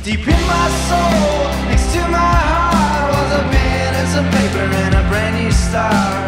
Deep in my soul, next to my heart, was a pen and some paper and a brand new start.